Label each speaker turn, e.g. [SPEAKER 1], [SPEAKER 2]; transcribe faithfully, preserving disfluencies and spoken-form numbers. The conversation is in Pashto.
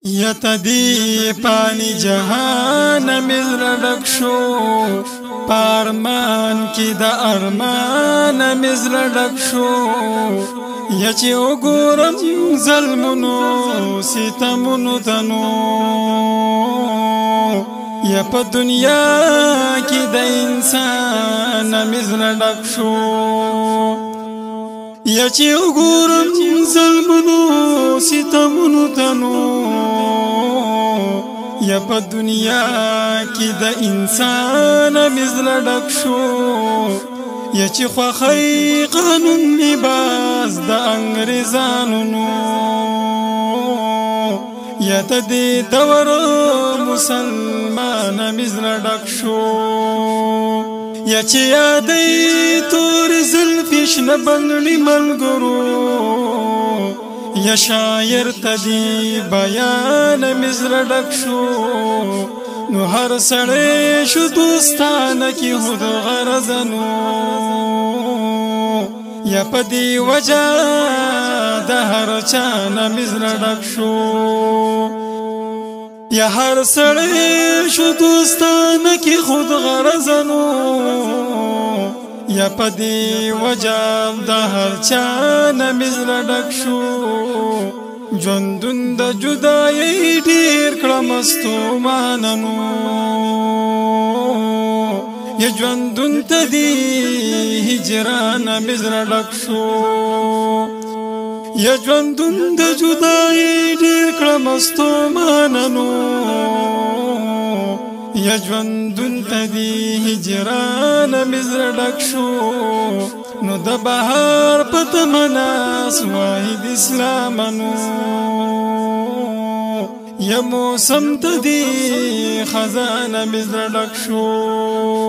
[SPEAKER 1] یتدی پانی جهان مزر ڈکشو پارمان کی دا ارمان مزر ڈکشو یچی اگورم ظلمنو ستمنو تنو یا پا دنیا کی دا انسان مزر ڈکشو یچی اگورم ظلمنو ستمنو تنو یا پا دنیا کی دا انسان مزر ڈکشو یچی خواخی قانون نباز دا انگریزانونو یا تا دی دور مسلمان مزر ڈکشو یچی یادی تور زلفش نبنگلی ملگرو یا شاعر تدی بیان مزر ڈکشو نو هر سڑے شو دوستان کی خود غرزنو یا پدی وجہ دا ہر چان مزر ڈکشو یا ہر سڑے شو دوستان کی خود غرزنو یا پدی وجہ دا ہر چان مزر ڈکشو جوندون دا جدائی ډیر کړمستو ماننو یا جوندون تدی هجران مزر ډکشو یا جوندون دا جدائی ډیر کړمستو ماننو یا جوندون تدی هجران مزر ډکشو نو دا بهار پتمناس واحد اسلامنو یا موسم تدی خزان مزر ډکشو